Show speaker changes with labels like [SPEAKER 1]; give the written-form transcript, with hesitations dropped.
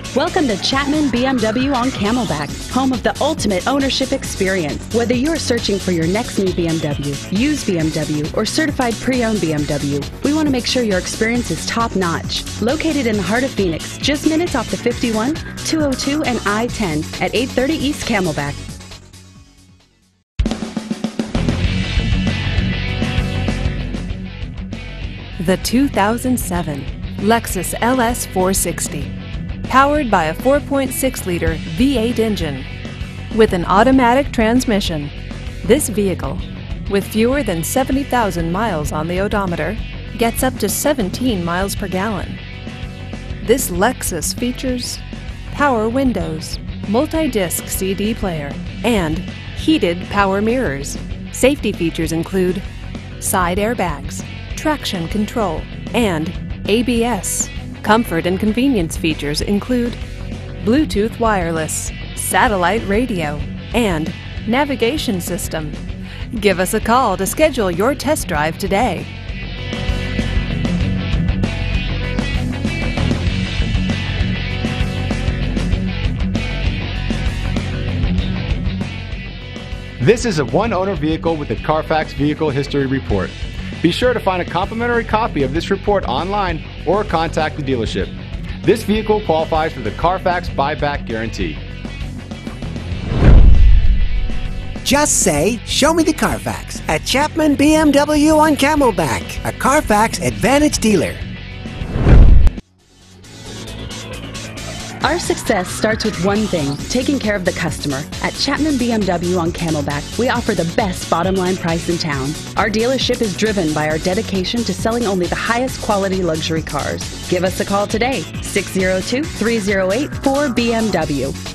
[SPEAKER 1] Welcome to Chapman BMW on Camelback, home of the ultimate ownership experience. Whether you're searching for your next new BMW, used BMW, or certified pre-owned BMW, we want to make sure your experience is top-notch. Located in the heart of Phoenix, just minutes off the 51, 202, and I-10 at 830 East Camelback.
[SPEAKER 2] The 2007 Lexus LS 460. Powered by a 4.6-liter V8 engine. With an automatic transmission, this vehicle, with fewer than 70,000 miles on the odometer, gets up to 17 miles per gallon. This Lexus features power windows, multi-disc CD player, and heated power mirrors. Safety features include side airbags, traction control, and ABS. Comfort and convenience features include Bluetooth wireless, satellite radio, and navigation system. Give us a call to schedule your test drive today.
[SPEAKER 3] This is a one-owner vehicle with a Carfax Vehicle History Report. Be sure to find a complimentary copy of this report online or contact the dealership. This vehicle qualifies for the Carfax Buyback Guarantee.
[SPEAKER 4] Just say, "Show me the Carfax" at Chapman BMW on Camelback, a Carfax Advantage dealer.
[SPEAKER 1] Our success starts with one thing, taking care of the customer. At Chapman BMW on Camelback, we offer the best bottom line price in town. Our dealership is driven by our dedication to selling only the highest quality luxury cars. Give us a call today, 602-308-4BMW.